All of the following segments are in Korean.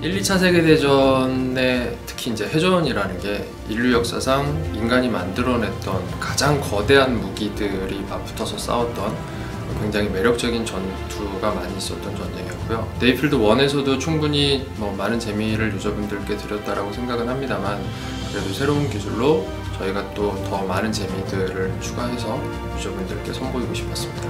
1, 2차 세계대전에 특히 이제 해전이라는 게 인류 역사상 인간이 만들어냈던 가장 거대한 무기들이 맞붙어서 싸웠던 굉장히 매력적인 전투가 많이 있었던 전쟁이었고요. 네이필드 1에서도 충분히 많은 재미를 유저분들께 드렸다라고 생각은 합니다만, 그래도 새로운 기술로 저희가 또 더 많은 재미들을 추가해서 유저분들께 선보이고 싶었습니다.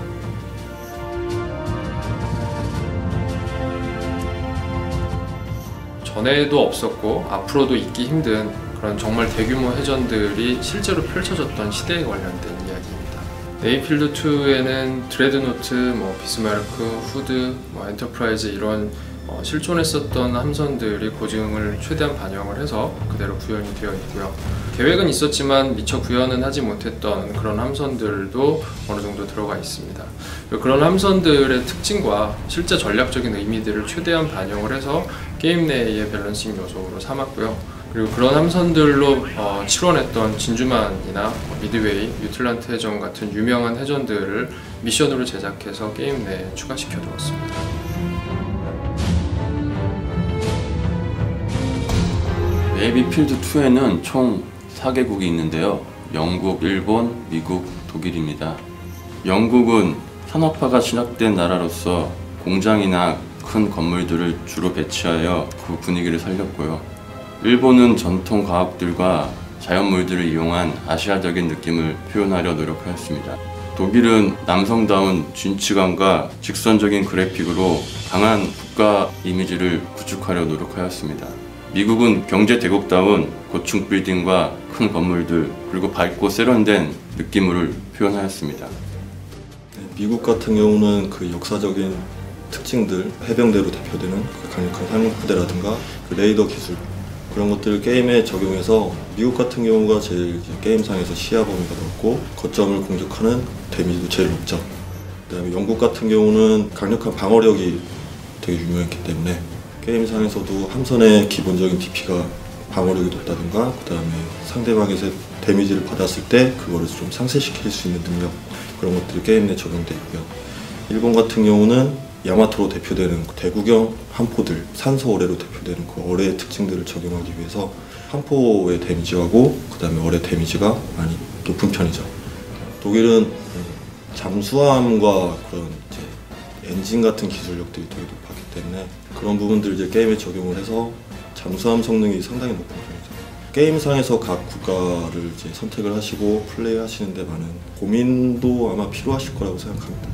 전에도 없었고 앞으로도 있기 힘든 그런 정말 대규모 해전들이 실제로 펼쳐졌던 시대에 관련된 이야기입니다. 네이필드 2에는 드레드노트, 비스마르크, 후드, 엔터프라이즈 이런 실존했었던 함선들이 고증을 최대한 반영을 해서 그대로 구현이 되어 있고요. 계획은 있었지만 미처 구현은 하지 못했던 그런 함선들도 어느 정도 들어가 있습니다. 그런 함선들의 특징과 실제 전략적인 의미들을 최대한 반영을 해서 게임 내의 밸런싱 요소로 삼았고요. 그리고 그런 함선들로 실현했던 진주만이나 미드웨이, 유틀란트 해전 같은 유명한 해전들을 미션으로 제작해서 게임 내에 추가시켜 두었습니다. 네이필드 2에는 총 4개국이 있는데요. 영국, 일본, 미국, 독일입니다. 영국은 산업화가 시작된 나라로서 공장이나 큰 건물들을 주로 배치하여 그 분위기를 살렸고요. 일본은 전통 과학들과 자연물들을 이용한 아시아적인 느낌을 표현하려 노력하였습니다. 독일은 남성다운 진취감과 직선적인 그래픽으로 강한 국가 이미지를 구축하려 노력하였습니다. 미국은 경제대국다운 고층 빌딩과 큰 건물들, 그리고 밝고 세련된 느낌을 표현하였습니다. 미국 같은 경우는 그 역사적인 특징들, 해병대로 대표되는 그 강력한 상륙부대라든가 그 레이더 기술, 그런 것들을 게임에 적용해서 미국 같은 경우가 제일 게임상에서 시야 범위가 넓고 거점을 공격하는 데미지도 제일 높죠. 그다음에 영국 같은 경우는 강력한 방어력이 되게 유명했기 때문에 게임상에서도 함선의 기본적인 DP가 방어력이 높다든가, 그 다음에 상대방에서 데미지를 받았을 때 그거를 좀 상쇄시킬 수 있는 능력, 그런 것들이 게임 내에 적용되어 있고요. 일본 같은 경우는 야마토로 대표되는 대구경 함포들, 산소 어뢰로 대표되는 그 어뢰의 특징들을 적용하기 위해서 함포의 데미지하고 그 다음에 어뢰 데미지가 많이 높은 편이죠. 독일은 잠수함과 그런 엔진 같은 기술력들이 되게 높았기 때문에 그런 부분들을 이제 게임에 적용을 해서 잠수함 성능이 상당히 높은 편이죠. 게임상에서 각 국가를 이제 선택을 하시고 플레이 하시는데 많은 고민도 아마 필요하실 거라고 생각합니다.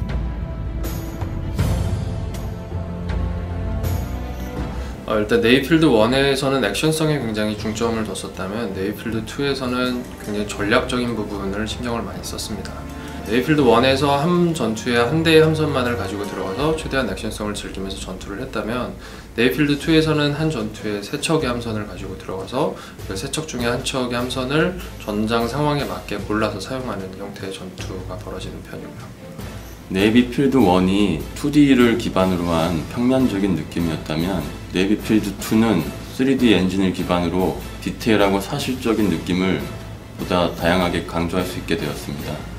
일단 네이필드 1에서는 액션성에 굉장히 중점을 뒀었다면 네이필드 2에서는 굉장히 전략적인 부분을 신경을 많이 썼습니다. 네이필드 1에서 함 전투에 한 대의 함선만을 가지고 들어가서 최대한 액션성을 즐기면서 전투를 했다면 네이필드 2에서는 한 전투에 3척의 함선을 가지고 들어가서 그 3척 중에 한 척의 함선을 전장 상황에 맞게 골라서 사용하는 형태의 전투가 벌어지는 편입니다. 네이필드 1이 2D를 기반으로 한 평면적인 느낌이었다면 네이필드 2는 3D 엔진을 기반으로 디테일하고 사실적인 느낌을 보다 다양하게 강조할 수 있게 되었습니다.